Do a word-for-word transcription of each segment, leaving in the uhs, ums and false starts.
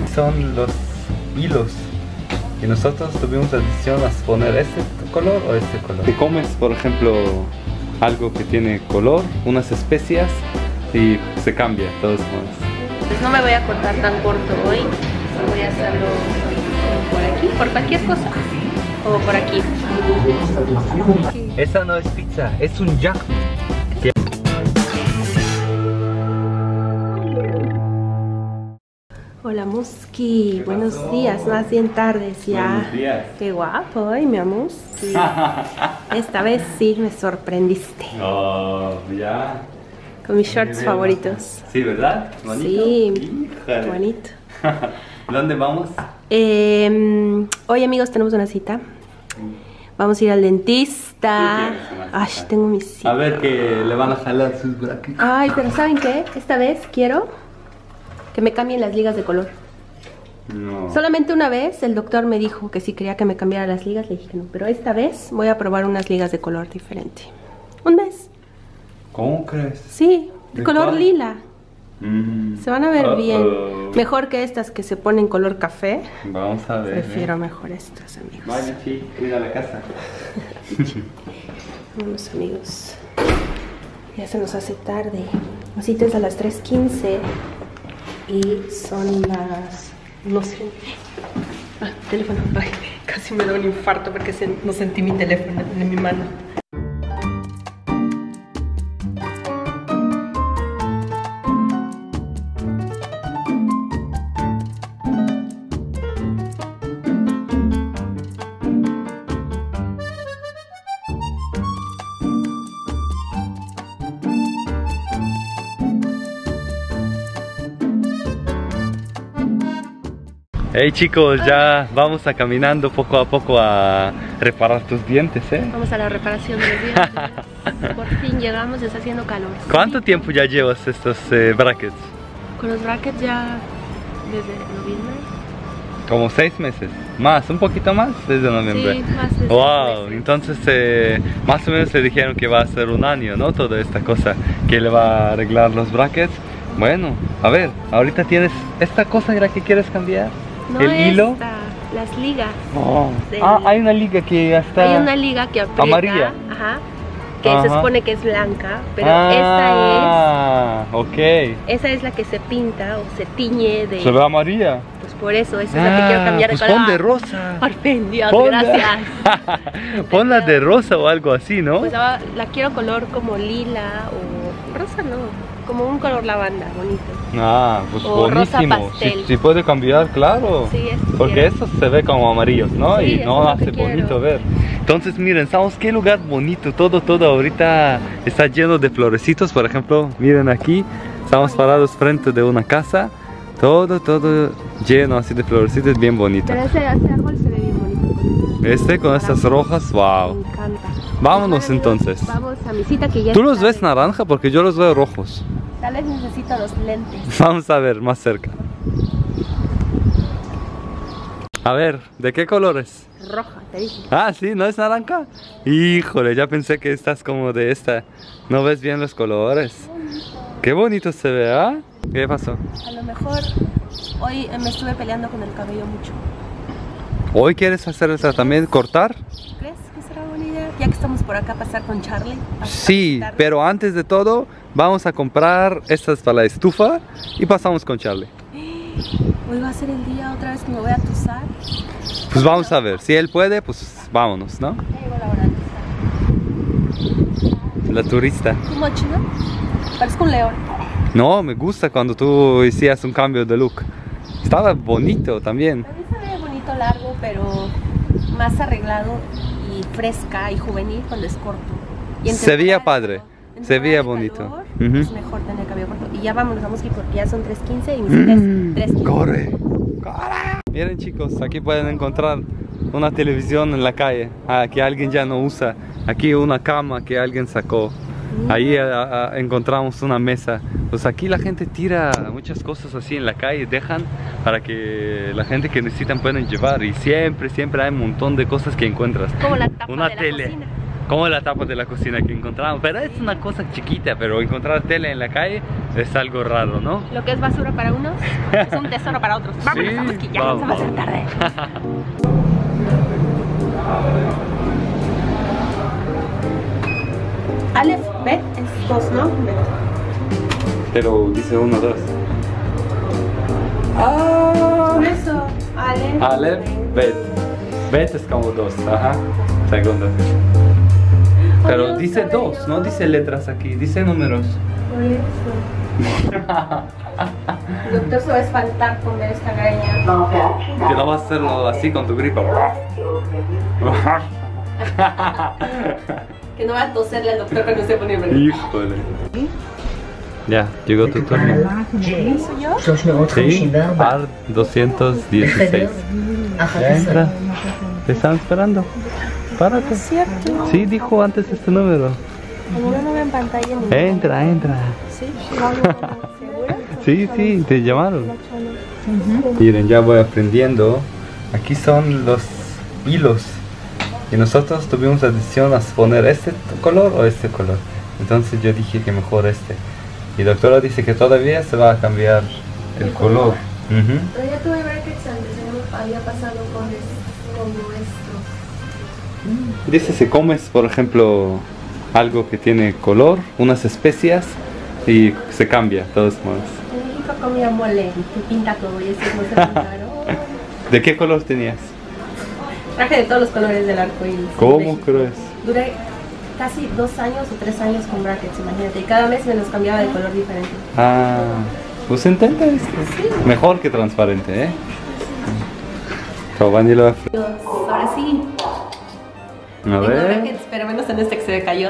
son los hilos. Y nosotros tuvimos la decisión de poner este color o este color. Si comes, por ejemplo, algo que tiene color, unas especias, y se cambia de todos modos. Pues no me voy a cortar tan corto hoy. Voy a hacerlo por aquí, por cualquier cosa. O por aquí. Esa no es pizza, es un jack. Hola Muski, buenos pasó? días, más bien tardes ya. Buenos días. Qué guapo, ay mi Muski. Esta vez sí me sorprendiste. Oh, ya. Con mis shorts favoritos. Sí, ¿verdad? ¿Bonito? Sí, Híjole. bonito. ¿Dónde vamos? Eh, hoy amigos tenemos una cita. Vamos a ir al dentista. Ay, tengo mi cita. A ver que le van a jalar sus brackets. Ay, pero ¿saben qué? Esta vez quiero que me cambien las ligas de color. No. Solamente una vez el doctor me dijo que si quería que me cambiara las ligas, le dije que no. Pero esta vez voy a probar unas ligas de color diferente. ¿Un mes? ¿Cómo crees? Sí, de, ¿De color cuál? lila. Mm. Se van a ver Uh-oh. bien. Mejor que estas que se ponen color café. Vamos a ver. Prefiero ¿eh? mejor estas, amigos. Vaya, sí, cuida la casa. Vamos, amigos. Ya se nos hace tarde. La cita es a las tres quince. Y son las... no sé... Ah, teléfono. Ay, casi me da un infarto porque se... no sentí mi teléfono en mi mano. Hey chicos, ya vamos a caminando poco a poco a reparar tus dientes, ¿eh? Vamos a la reparación de los dientes. Por fin llegamos, está haciendo calor. ¿Cuánto tiempo ya llevas estos eh, brackets? Con los brackets ya desde noviembre. Como seis meses, más, un poquito más desde noviembre. Sí, más de Wow, seis meses. entonces eh, más o menos le dijeron que va a ser un año, ¿no? Toda esta cosa, que le va a arreglar los brackets. Bueno, a ver, ahorita tienes esta cosa la que quieres cambiar. No el esta, hilo. las ligas. Oh. Del- Ah, hay una liga que ya está. Hay una liga que aprieta, amarilla. ajá, que Ajá. se supone que es blanca, pero ah, ok. esa es, esa es la que se pinta o se tiñe de. Se ve amarilla. Pues por eso, esa es la que quiero cambiar de pues color. pon de rosa. Por fin, Dios, Ponla. gracias. Ponla de rosa o algo así, ¿no? Pues ahora la quiero color como lila o rosa, no, como un color lavanda, bonito. Ah, pues o rosa buenísimo. pastel. Si, si puede cambiar, claro. Sí, eso Porque quiero. estos se ve como amarillos, ¿no? Sí, y eso no es lo que hace bonito quiero. ver. Entonces, miren, ¿sabes qué lugar bonito? Todo, todo ahorita está lleno de florecitos. Por ejemplo, miren aquí, estamos parados frente de una casa. Todo, todo lleno así de florecitos, bien bonito. Pero ese, ese árbol se ve bien bonito. Este con estas rojas, wow. Me encanta. Vámonos Bueno, amigos, entonces. Vamos a mi cita que ya ¿Tú los está ves de- naranja? Porque yo los veo rojos. Tal vez necesito los lentes. Vamos a ver más cerca. A ver, ¿de qué colores? Roja, te dije. Ah, sí, ¿no es naranja? Híjole, ya pensé que estás como de esta. No ves bien los colores. Qué bonito se ve, ¿ah? ¿Qué pasó? A lo mejor hoy eh, me estuve peleando con el cabello mucho. ¿Hoy quieres hacer el tratamiento? ¿Cortar? ¿Crees que será buena idea? Ya que estamos por acá, pasar con Charlie. a- a Sí, visitarlo. pero antes de todo, vamos a comprar estas para la estufa y pasamos con Charlie. Hoy va a ser el día otra vez que me voy a tusar. Pues vamos a ver, si él puede, pues vámonos, ¿no? Ya llegó la hora de tusar. La turista. ¿Tu mochila? Parezco un león. No, me gusta cuando tú hacías un cambio de look. Estaba bonito también. A mí se ve bonito largo, pero más arreglado y fresca y juvenil cuando es corto. Y en Se veía temporada de padre, calor- en se veía temporada de bonito. calor, Ujú. Es mejor tener cabello corto. Y ya vámonos, vamos aquí porque ya son tres quince y mi cita es tres quince. Corre, corre. Miren chicos, aquí pueden encontrar una televisión en la calle, ah, que alguien ya no usa. Aquí una cama que alguien sacó. Ahí a- a- encontramos una mesa. Pues aquí la gente tira muchas cosas así en la calle, dejan para que la gente que necesitan puedan llevar. Y siempre, siempre hay un montón de cosas que encuentras. Como la tapa Una de la tele. cocina. como la tapa de la cocina que encontramos. Pero es una cosa chiquita, pero encontrar tele en la calle es algo raro, ¿no? Lo que es basura para unos es un tesoro para otros. Vámonos, Sí, vamos, que ya vamos. se va a hacer tarde. Aleph, Bet es dos, ¿no? Bet. Pero dice uno, dos. Ah, Por eso, Aleph. Aleph, Bet. Bet es como dos, ajá. Segundo. Pero Dios, dice cabello. dos, no dice letras aquí, dice números. Por eso. El doctor se va a espantar con ver esta greña. Que no vas a hacerlo así con tu gripa. Que no va a toserle al doctor cuando se pone verde. Híjole. Ya, llegó tu turno. ¿Soy yo? Zoals nu wordt Sí, gezien wel, maar par doscientos dieciséis. Agatha Ya entra. Sara. Te están esperando. Párate. Es cierto. Sí, dijo antes este número. Como no lo veo en pantalla ni Entra, entra. Sí, ¿segura? Sí, sí, te llamaron. Miren, ya voy aprendiendo. Aquí son los hilos. Y nosotros tuvimos la decisión a poner este color o este color. Entonces yo dije que mejor este. Y la doctora dice que todavía se va a cambiar el color. Ujú. Pero ya tuve brackets antes, ya me había pasado con, es- con esto. Dice si comes, por ejemplo, algo que tiene color, unas especias y se cambia, de todos modos. En México comía mole, que pinta todo y eso no se pintaron. ¿De qué color tenías? Traje de todos los colores del arco iris. ¿Cómo crees? Duré casi dos años o tres años con brackets, imagínate. Y cada mes me los cambiaba de color diferente. Ah, pues intenta esto. Mejor que transparente, ¿eh? Giovanni lo va a fre- Dios, ahora sí. A Tengo ver. brackets, pero menos en este que se me cayó.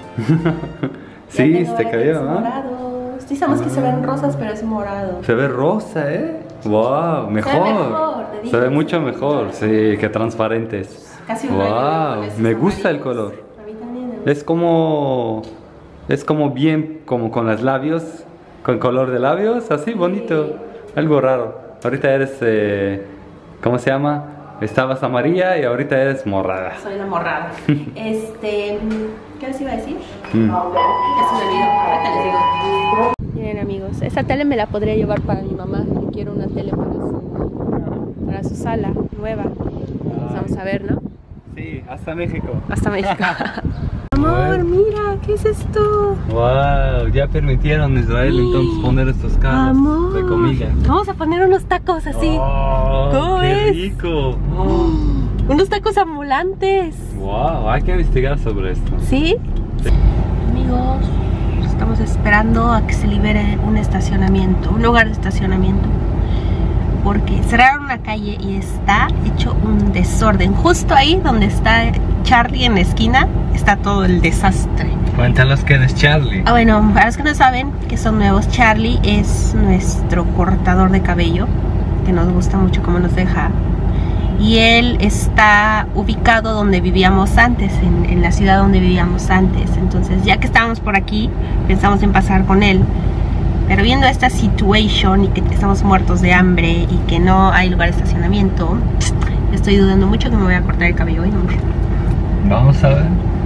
Ya Sí, tengo se brackets cayó, ¿no? morados. Sí, sabemos que se ven rosas, pero es morado. Se ve rosa, ¿eh? Wow, mejor. mejor, te Se ve dije. mucho mejor, sí, que transparentes. Casi un año con Wow, esos me gusta el amarillos. color. A mí también me gusta. Es como, es como bien, como con los labios, con color de labios, así bonito, algo raro. Ahorita eres, eh, ¿cómo se llama? Estabas amarilla y ahorita eres morada. Soy la morrada. este, ¿qué les iba a decir? Mm. Ya se me olvidó, ahorita les digo. Miren amigos, esta tele me la podría llevar para mi mamá, que quiero una tele para su, para su sala nueva. Pues vamos a ver, ¿no? Sí, hasta México. Hasta México. Amor, mira, ¿qué es esto? Wow, ya permitieron a Israel entonces poner estos carros Amor, de comida. vamos a poner unos tacos así. Oh, ¿Cómo qué ves? rico. Oh. Unos tacos ambulantes. Wow, hay que investigar sobre esto. ¿Sí? Amigos, estamos esperando a que se libere un estacionamiento, un lugar de estacionamiento. Porque cerraron una calle y está hecho un desorden. Justo ahí donde está Charlie en la esquina, está todo el desastre. Cuéntanos quién es Charlie. Ah, bueno, para los que no saben, que son nuevos, Charlie es nuestro cortador de cabello, que nos gusta mucho cómo nos deja. Y él está ubicado donde vivíamos antes, en, en la ciudad donde vivíamos antes. Entonces, ya que estábamos por aquí, pensamos en pasar con él. Pero viendo esta situación y que estamos muertos de hambre y que no hay lugar de estacionamiento, estoy dudando mucho que me voy a cortar el cabello hoy, amor. Vamos a ver.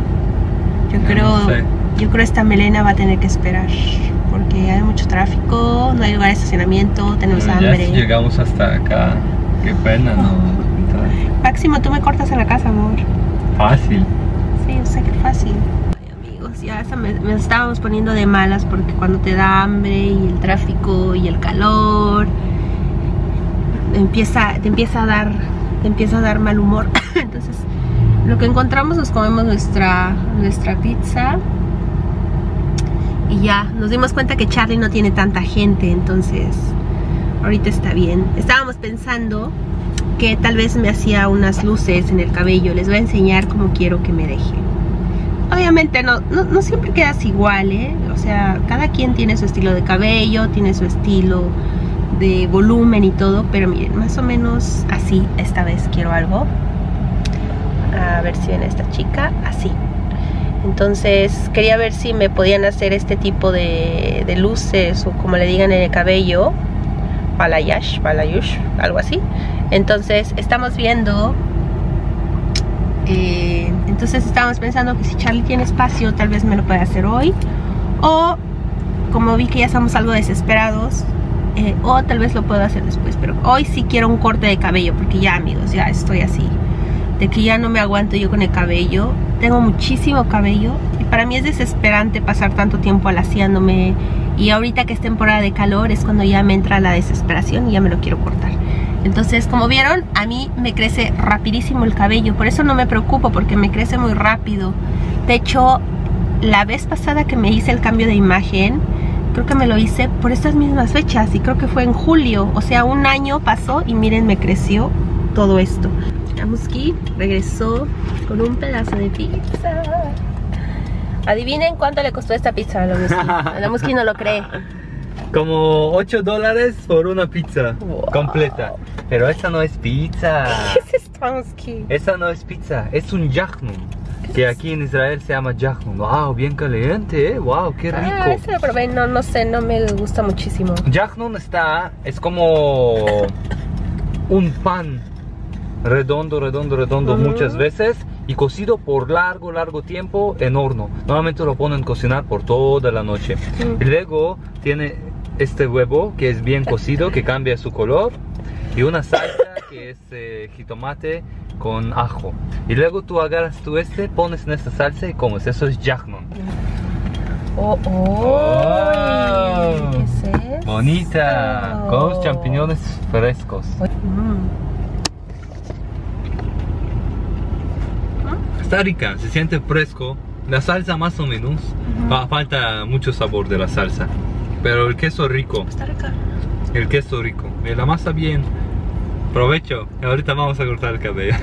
Yo No creo, sé. yo creo esta melena va a tener que esperar porque hay mucho tráfico, no hay lugar de estacionamiento, tenemos Pero hambre. Ya si llegamos hasta acá, qué pena, ¿no? Máximo, tú me cortas en la casa, amor. Fácil. Sí, yo sé que es fácil. Ay, amigos, ya hasta me, me estábamos poniendo de malas porque cuando te da hambre y el tráfico y el calor, empieza, te empieza a dar, te empieza a dar mal humor. Entonces, lo que encontramos nos comemos nuestra, nuestra pizza. Y ya, nos dimos cuenta que Charlie no tiene tanta gente, entonces ahorita está bien. Estábamos pensando que tal vez me hacía unas luces en el cabello. Les voy a enseñar cómo quiero que me deje. Obviamente no, no, no siempre quedas igual, ¿eh? O sea, cada quien tiene su estilo de cabello, tiene su estilo de volumen y todo, pero miren, más o menos así. Esta vez quiero algo. A ver si ven a esta chica, así. Entonces quería ver si me podían hacer este tipo de, de luces o como le digan en el cabello, balayage, balayush, algo así. Entonces estamos viendo eh, Entonces estábamos pensando que si Charlie tiene espacio, tal vez me lo puede hacer hoy. O como vi que ya estamos algo desesperados, eh, o tal vez lo puedo hacer después. Pero hoy sí quiero un corte de cabello, porque ya, amigos, ya estoy así, de que ya no me aguanto yo con el cabello. Tengo muchísimo cabello y para mí es desesperante pasar tanto tiempo alaciándome. Y ahorita que es temporada de calor es cuando ya me entra la desesperación y ya me lo quiero cortar. Entonces, como vieron, a mí me crece rapidísimo el cabello. Por eso no me preocupo, porque me crece muy rápido. De hecho, la vez pasada que me hice el cambio de imagen, creo que me lo hice por estas mismas fechas. Y creo que fue en julio. O sea, un año pasó y miren, me creció todo esto. Lamuski regresó con un pedazo de pizza. Adivinen cuánto le costó esta pizza a Lamuski. A Lamuski no lo cree. Como ocho dólares por una pizza Wow. completa. Pero esa no es pizza. ¿Qué es esto, Lamuski? Esa no es pizza, es un yahnum. Que aquí en Israel se llama yahnum. Wow, bien caliente, eh. Wow, qué rico. Ah, ese lo probé, no, no sé, no me gusta muchísimo. Yahnum está, es como un pan redondo, redondo, redondo Uh-huh. muchas veces y cocido por largo, largo tiempo en horno. Normalmente lo ponen a cocinar por toda la noche. Uh-huh. Y luego tiene este huevo que es bien cocido, que cambia su color, y una salsa que es eh, jitomate con ajo. Y luego tú agarras tú este, pones en esta salsa y comes. Eso es yahnum. Oh, oh, Oh. ¿qué es eso? Bonita, con los champiñones frescos. Mm. Está rica, se siente fresco. La salsa más o menos. Uh-huh. Fa- Falta mucho sabor de la salsa. Pero el queso rico. Está rica. El queso rico. Y la masa bien. Provecho. Ahorita vamos a cortar el cabello.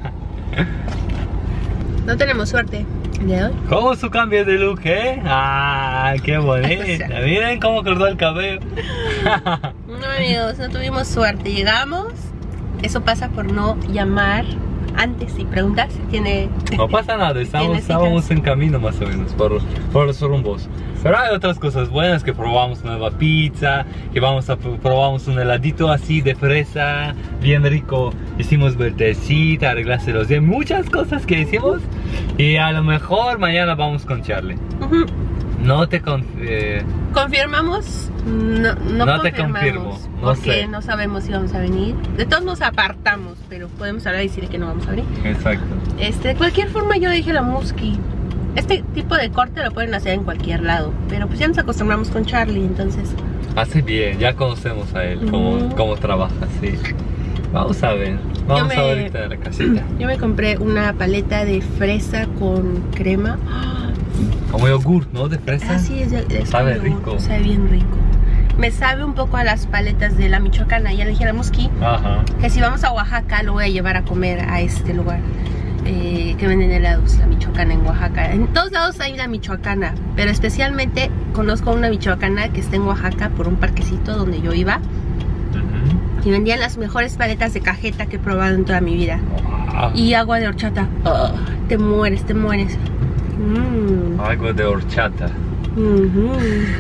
No tenemos suerte el día de hoy. ¿Cómo su cambio de look, eh? Ah, qué bonita. Miren cómo cortó el cabello. No, amigos, no tuvimos suerte. Llegamos. Eso pasa por no llamar antes y preguntar si tiene... No pasa nada, estamos, ¿Tienes estábamos hijas? en camino más o menos por, por los rumbos. Pero hay otras cosas buenas, que probamos nueva pizza, que vamos a probamos un heladito así de fresa, bien rico. Hicimos vueltecita, arreglarse los dientes, muchas cosas que hicimos. Y a lo mejor mañana vamos con Charlie. Uh-huh. No te conf eh, ¿Confirmamos? No, no, No te confirmamos, confirmo, no porque sé. no sabemos si vamos a venir. De todos nos apartamos, pero podemos hablar y decir que no vamos a venir. Exacto. Este, de cualquier forma yo dije a Lamuski, este tipo de corte lo pueden hacer en cualquier lado, pero pues ya nos acostumbramos con Charlie, entonces... Hace bien, ya conocemos a él, cómo, Ujú. cómo trabaja, sí. Vamos a ver, vamos me- a ver ahorita a la casita. Yo me compré una paleta de fresa con crema. Como yogur, ¿no? De fresa. Ah, sí, es, de- es Sabe yogur, rico. Sabe bien rico. Me sabe un poco a las paletas de la Michoacana. Ya le dije a Lamuski Ajá. que si vamos a Oaxaca lo voy a llevar a comer a este lugar. Eh, que venden helados, la Michoacana en Oaxaca. En todos lados hay la Michoacana, pero especialmente conozco una Michoacana que está en Oaxaca por un parquecito donde yo iba. Ujú. Y vendían las mejores paletas de cajeta que he probado en toda mi vida. Wow. Y agua de horchata. Oh, te mueres, te mueres. Mm. Agua de horchata. Ujú.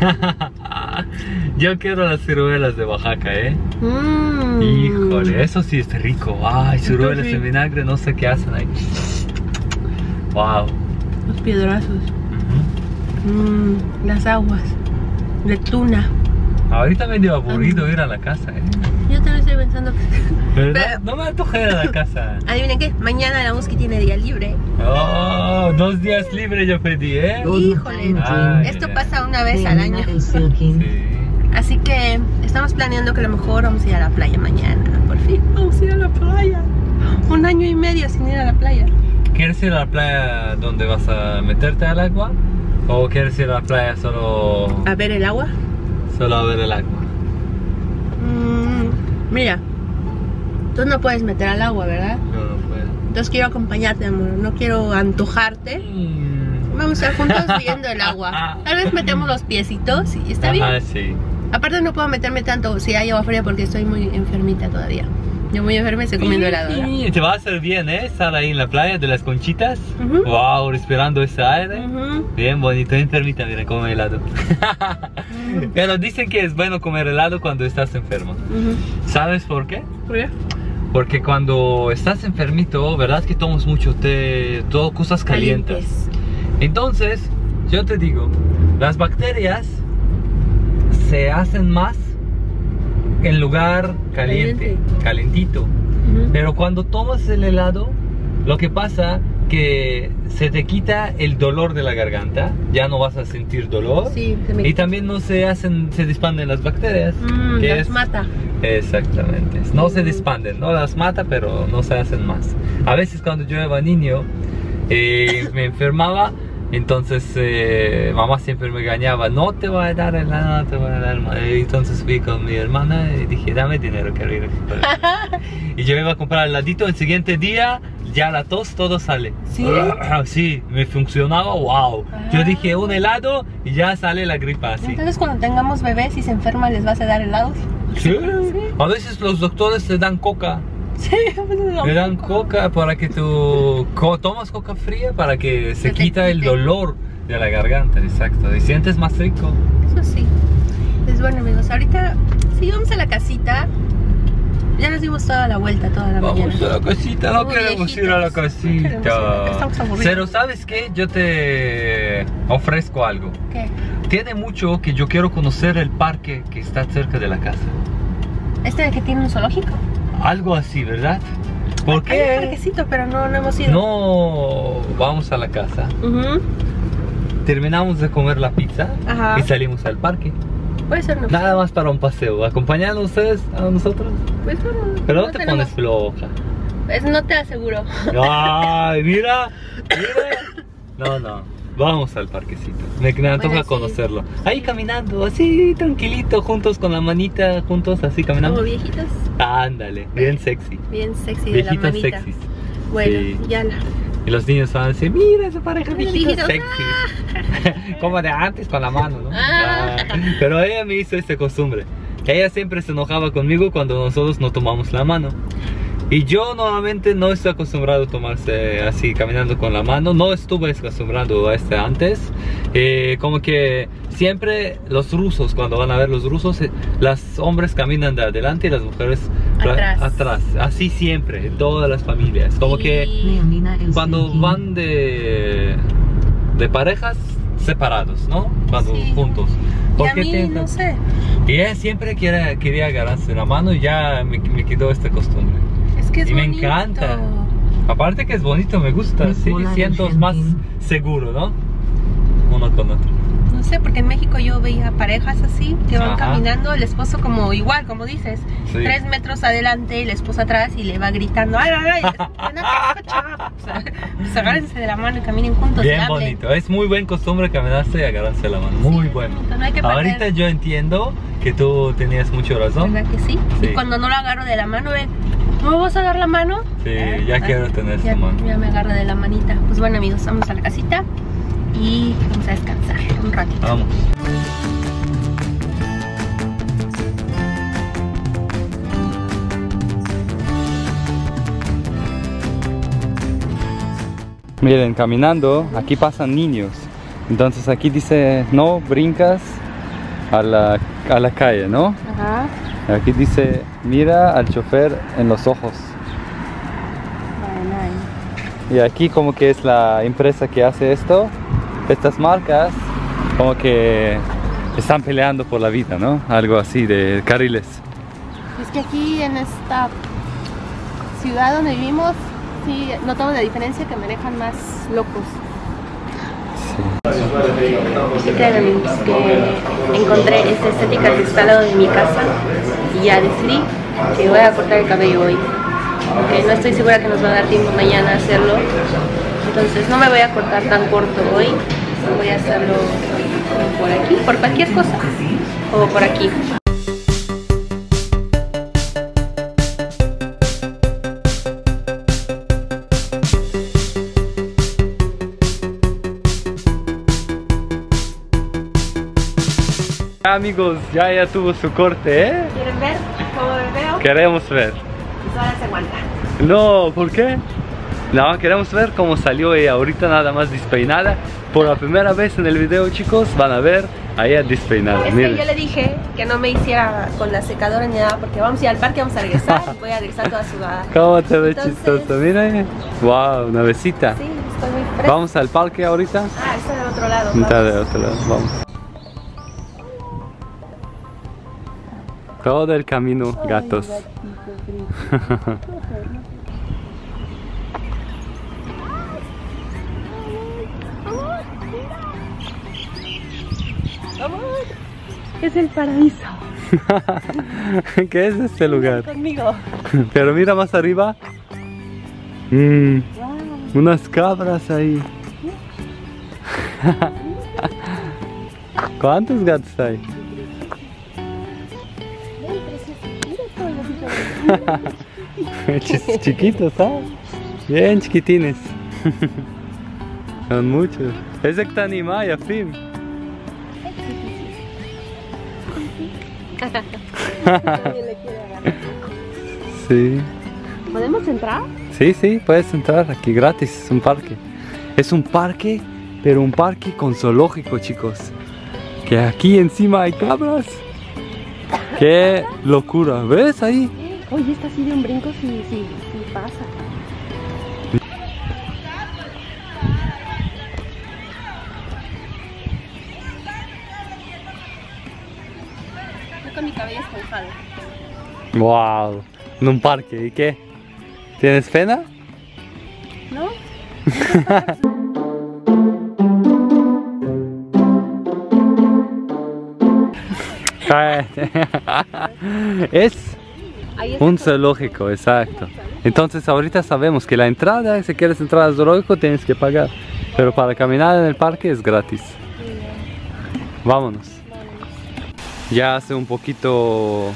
Yo quiero las ciruelas de Oaxaca, ¿eh? Mm. Híjole, eso sí es rico. Ay, ciruelas sí. en vinagre, no sé qué hacen ahí. Wow. Los piedrazos. Ujú. Mm, las aguas. De tuna. Ahorita medio aburrido ir a la casa, ¿eh? Yo también estoy pensando que... ¿Verdad? Pero- No me antojé de la casa. Adivinen qué, mañana la Muski tiene día libre. Oh, dos días libres yo pedí, ¿eh? Híjole, Ay, esto ay. pasa una vez al año. Sí. Así que estamos planeando que a lo mejor vamos a ir a la playa mañana. Por fin, vamos a ir a la playa. Un año y medio sin ir a la playa. ¿Quieres ir a la playa donde vas a meterte al agua? ¿O quieres ir a la playa solo, A ver el agua. solo a ver el agua? Mm, mira, tú no puedes meter al agua, ¿verdad? No, no puedo. Entonces quiero acompañarte, amor. No quiero antojarte. Mm. Vamos a estar juntos viendo el agua. Tal vez metemos los piecitos y está bien. Ah, sí. Aparte no puedo meterme tanto si hay agua fría porque estoy muy enfermita todavía. Yo muy enferma y estoy comiendo helado, ¿verdad? Sí, te va a hacer bien, ¿eh? Estar ahí en la playa de las Conchitas. Ujú. Wow, respirando ese aire. Ujú. Bien bonito, enfermita, mira, come helado. Pero dicen que es bueno comer helado cuando estás enfermo. Ujú. ¿Sabes por qué? ¿Por qué? porque cuando estás enfermito, verdad que tomas mucho té, todo cosas calientes. calientes. Entonces, yo te digo, las bacterias se hacen más en lugar caliente, Caliente. calentito. Uh-huh. Pero cuando tomas el helado, lo que pasa que se te quita el dolor de la garganta, ya no vas a sentir dolor, sí, me... y también no se hacen, se dispanden las bacterias. Mm, que las es... mata. Exactamente, no mm. se dispanden, no las mata, pero no se hacen más. A veces cuando yo era niño eh, me enfermaba. Entonces eh, mamá siempre me engañaba, no te voy a dar helado, no te voy a dar helado. Entonces fui con mi hermana y dije, dame dinero, quiero ir a y yo iba a comprar el heladito, el siguiente día ya la tos, todo sale. ¿Sí? Sí, me funcionaba, wow. Ah. Yo dije un helado y ya sale la gripa así. Entonces cuando tengamos bebés y se enferman, ¿les vas a dar helados? Sí, sí. A veces los doctores te dan coca. Sí, me dan coca para que tú co tomas coca fría para que se quita el dolor de la garganta, exacto, y sientes más rico. Eso sí. Pues bueno, amigos, ahorita sí vamos a la casita. Ya nos dimos toda la vuelta toda la vamos mañana. Vamos a la casita, no Muy queremos viejitos. ir a la casita. Estamos aburridos. Pero ¿sabes qué? Yo te ofrezco algo. ¿Qué? Tiene mucho que yo quiero conocer el parque que está cerca de la casa. ¿Este de que tiene un zoológico? Algo así, ¿verdad? ¿Por qué? Hay un parquecito, pero no, no hemos ido. No, vamos a la casa. Uh-huh. Terminamos de comer la pizza. Ajá. Y salimos al parque. Puede ser, no. Nada más para un paseo. ¿Acompañan ustedes a nosotros? Pues bueno. Pero no, no te tenemos... pones floja. Pues no te aseguro. Ay, mira, mira. No, no. Vamos al parquecito. Me, me antoja bueno, sí. conocerlo. Ahí caminando, así tranquilito, juntos con la manita, juntos así caminando. Como viejitos. Ándale, bien sexy. Bien sexy de viejitos la manita. sexys. Bueno, sí. ya la... Y los niños van a decir, mira esa pareja viejitos sexy. Ah. Como de antes con la mano, ¿no? Ah. Ah. Pero ella me hizo esta costumbre. Ella siempre se enojaba conmigo cuando nosotros no tomamos la mano. Y yo normalmente no estoy acostumbrado a tomarse así, caminando con la mano. No estuve acostumbrado a este antes. Eh, como que siempre los rusos, cuando van a ver los rusos, eh, los hombres caminan de adelante y las mujeres atrás. atrás. Así siempre, en todas las familias. Como y... que cuando van de, de parejas separados, ¿no? Cuando sí. juntos. Y a mí, tienen... no sé. Y ella siempre quería, quería agarrarse la mano y ya me, me quedó esta costumbre. Es que es y bonito. Me encanta. Aparte que es bonito, me gusta. Me sí, siento más seguro, ¿no? Uno con otro. No sé, porque en México yo veía parejas así que van Ajá. caminando, el esposo como igual, como dices, sí. tres metros adelante y la esposa atrás y le va gritando, ay, ay, ay, pues agárrense de la mano y caminen juntos. Bien bonito, es muy buen costumbre caminarse y agarrarse la mano, muy sí, bueno. No hay que Ahorita yo entiendo que tú tenías mucho razón. ¿Verdad que sí? sí? Y cuando no lo agarro de la mano, ven, ¿no me vas a dar la mano? Sí, eh, ya ah, quiero tener ya, su mano. Ya me agarro de la manita. Pues bueno, amigos, vamos a la casita y vamos a descansar un ratito. Vamos. Miren, caminando, aquí pasan niños. Entonces aquí dice, no brincas a la, a la calle, ¿no? Ajá. Aquí dice, mira al chofer en los ojos. Y aquí como que es la empresa que hace esto. Estas marcas como que están peleando por la vida, ¿no? Algo así de carriles. Es que aquí en esta ciudad donde vivimos, sí notamos la diferencia, que manejan más locos. Sí. ¿Qué creen, amigos? Que encontré esta estética que está al lado de mi casa y ya decidí que voy a cortar el cabello hoy. Porque no estoy segura que nos va a dar tiempo mañana a hacerlo. Entonces no me voy a cortar tan corto hoy. Voy a hacerlo por aquí, por cualquier cosa. O por aquí. Amigos, ya ya tuvo su corte, ¿eh? ¿Quieren ver cómo me veo? Queremos ver. Pues ahora se aguanta. No, ¿por qué? No, queremos ver cómo salió ella ahorita, nada más despeinada. Por la primera vez en el video, chicos, van a ver Ahí a despeinar, Es miren. que yo le dije que no me hiciera con la secadora ni nada porque vamos a ir al parque, vamos a regresar y voy a regresar toda sudada. ¿Cómo te ves Entonces- chistoso? Mira. Wow, una besita. Sí, estoy muy fresca. Vamos al parque ahorita. Ah, está del otro lado. Está vamos. de otro lado, vamos. Todo el camino, gatos. Es el paraíso. ¿Qué es este lugar? Conmigo. Pero mira más arriba. Mm, unas cabras ahí. ¿Cuántos gatos hay? Chis- Chiquitos, ¿sabes? Bien chiquitines. Son muchos. Ese que está animado, ya fin. Sí. ¿Podemos entrar? Sí, sí, puedes entrar aquí gratis, es un parque. Es un parque, pero un parque con zoológico, chicos. Que aquí encima hay cabras. ¡Qué locura! ¿Ves ahí? Oye, esta así de un brinco sí, sí, sí pasa. Yo con mi cabello esponjado. ¡Wow! En un parque, ¿y qué? ¿Tienes pena? ¿No? Es Ahí está un todo. zoológico, exacto. Entonces ahorita sabemos que la entrada, si quieres entrar al zoológico tienes que pagar. Pero para caminar en el parque es gratis. Vámonos. Ya hace un poquito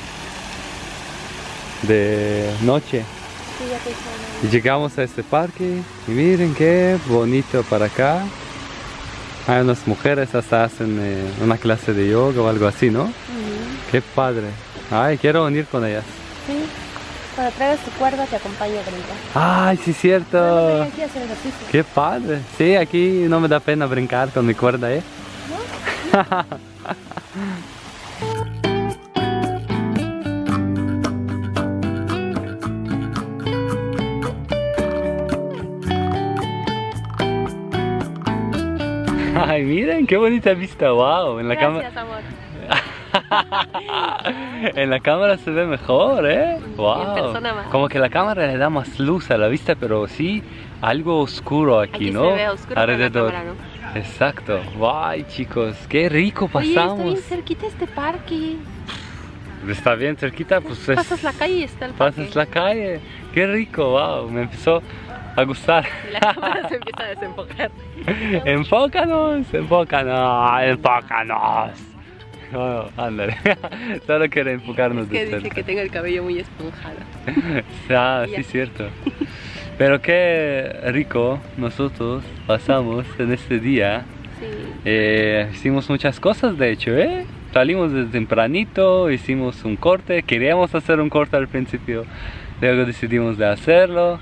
de noche Sí, ya te hice y llegamos a este parque y miren qué bonito para acá. Hay unas mujeres hasta hacen eh, una clase de yoga o algo así, ¿no? una. Qué padre. Ay, quiero venir con ellas. Sí. Cuando traigas tu cuerda te acompaño a brincar. Ay, sí, No, cierto. no, aquí a hacer ejercicio. Qué padre. Sí, aquí no me da pena brincar con mi cuerda, ¿eh? Ay, miren, qué bonita vista, wow. En la cámara. Gracias, amor. En la cámara se ve mejor, ¿eh? Wow. en persona más. Como que la cámara le da más luz a la vista, pero sí algo oscuro aquí, Aquí ¿no? se ve oscuro, pero en la alrededor. cámara no. Exacto. Guay, chicos, qué rico Oye, está pasamos. bien cerquita este parque. Está bien cerquita, pues es- Pasas la calle y está el parque. pasas la calle. Qué rico, wow. Me empezó a gustar. Y la cámara se empieza a desenfocar. Enfócanos, enfócanos, enfócanos. Bueno, ándale. Solo quiere enfocarnos Es que de dice cerca. que tengo el cabello muy esponjado. Ah, Ya. sí, cierto. Pero qué rico nosotros pasamos en este día. Sí. Eh, hicimos muchas cosas, de hecho, ¿eh? Salimos desde tempranito, hicimos un corte. Queríamos hacer un corte al principio, luego decidimos de hacerlo.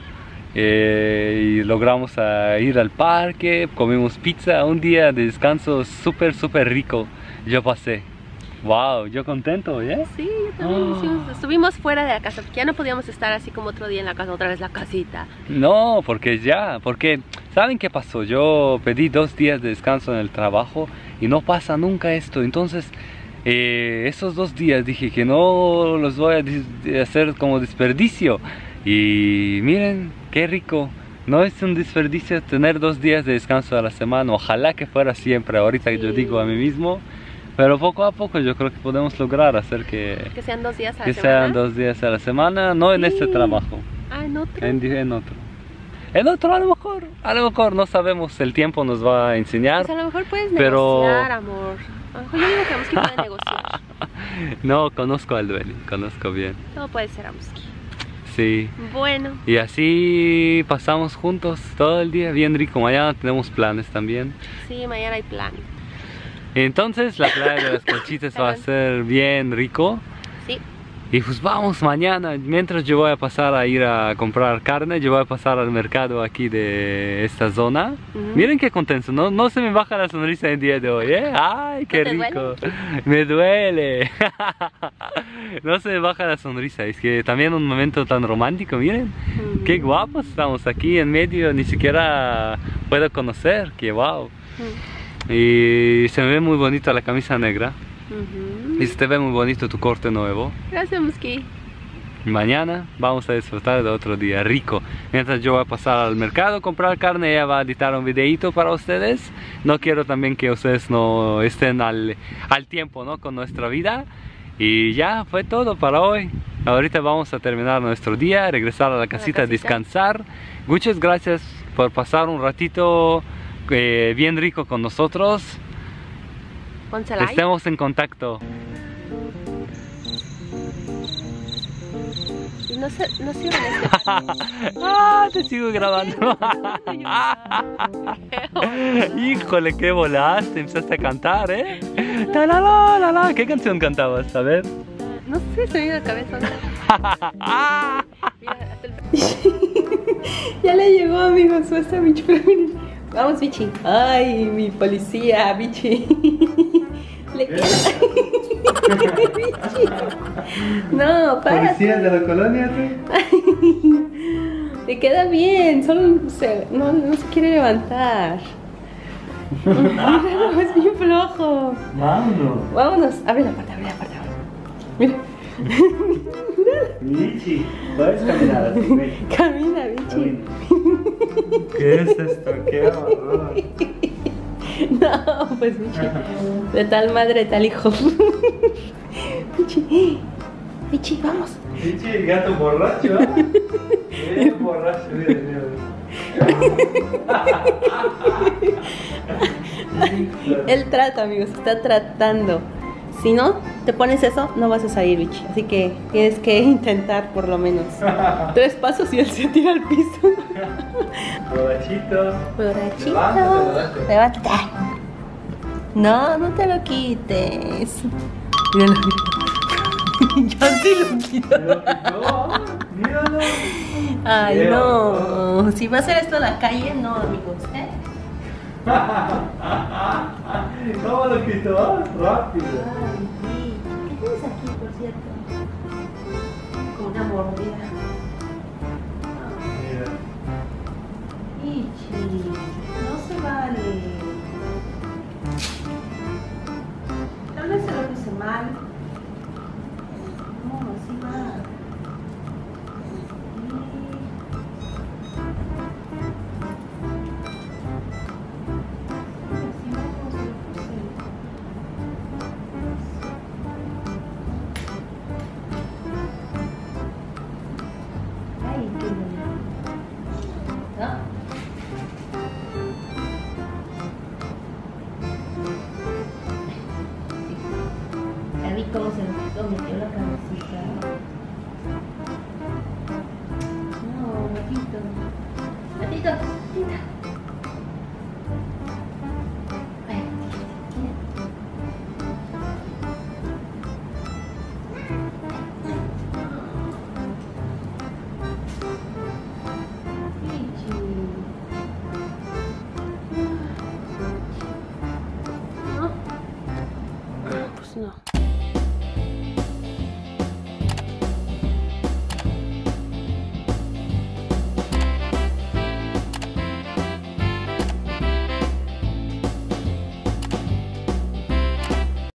Eh, y logramos a ir al parque, comimos pizza, un día de descanso súper, súper rico. Yo pasé. Wow, yo contento, ¿eh? Sí, yo también Oh. hicimos- estuvimos fuera de la casa porque ya no podíamos estar así como otro día en la casa, otra vez la casita. No, porque ya, porque ¿saben qué pasó? Yo pedí dos días de descanso en el trabajo y no pasa nunca esto. Entonces, eh, esos dos días dije que no los voy a dis- hacer como desperdicio. Y miren, qué rico. No es un desperdicio tener dos días de descanso a la semana. Ojalá que fuera siempre. Ahorita yo Sí. digo a mí mismo. Pero poco a poco yo creo que podemos lograr hacer que, Que sean dos días a la que semana. sean dos días a la semana. No en Sí. este trabajo. Ah, en otro. En, di- en otro. En otro a lo mejor. A lo mejor no sabemos. El tiempo nos va a enseñar. Pues a lo mejor puedes pero- negociar, amor. A lo mejor yo digo que Amuski puede negociar. No, conozco al dueño. Conozco bien. Todo puede ser Amuski. Sí. Bueno, Y así pasamos juntos todo el día. Bien rico. Mañana tenemos planes también. sí, mañana hay plan. Entonces la playa de las Conchitas va a ser bien rico. Sí. Y pues vamos mañana, mientras yo voy a pasar a ir a comprar carne, yo voy a pasar al mercado aquí de esta zona. Uh-huh. Miren qué contento, no, no se me baja la sonrisa el día de hoy, ¿eh? ¡Ay, qué rico! Duele? Me duele. No se me baja la sonrisa, es que también un momento tan romántico, miren. Uh-huh. Qué guapos estamos aquí en medio, ni siquiera puedo conocer, qué guau. Uh-huh. Y se me ve muy bonita la camisa negra. Uh-huh. Y se te ve muy bonito tu corte nuevo. Gracias, Musky. Mañana vamos a disfrutar de otro día rico. Mientras yo voy a pasar al mercado a comprar carne, ella va a editar un videito para ustedes. No quiero también que ustedes no estén al, al tiempo, ¿no? Con nuestra vida. Y ya fue todo para hoy. Ahorita vamos a terminar nuestro día, regresar a la casita, a descansar. Muchas gracias por pasar un ratito eh, bien rico con nosotros. Like. Estemos en contacto. Y no se, no se este. Ah, te sigo grabando. Híjole, qué volaste, empezaste a cantar, ¿eh? La, la, la, la, la. ¿Qué canción cantabas? A ver. No sé, se me dio la cabeza. Mira, hasta el... Ya le llegó, amigos, suelta Bichi. Vamos, Bichi. Ay, mi policía, Bichi. Le queda. Bichi. No, para. ¿Policía de la colonia, tú? Le queda bien, solo se, no, no se quiere levantar. No, es bien flojo. Vámonos. Vámonos. Abre la puerta, abre la puerta. Mira. Bichi, puedes caminar así. Camina, Bichi. ¿Qué es esto? ¿Qué horror? No, pues Bichi. De tal madre, tal hijo. Bichi, Bichi, vamos. Bichi, el gato borracho. El borracho, mira, mira. Él trata, amigos, está tratando. Si no te pones eso, no vas a salir, Bichi. Así que tienes que intentar por lo menos tres pasos y él se tira al piso. Borrachito. Borrachito. Levántate. No, no te lo quites. Míralo, míralo. Yo sí lo quito. Míralo. Ay, no. Si va a hacer esto en la calle, no, amigos, ¿eh? ¿Cómo lo quitó? Rápido. Ay, sí. ¿Qué tienes aquí, por cierto? Como una mordida. Mira. Ichi, no se vale. Tal vez se lo hice mal.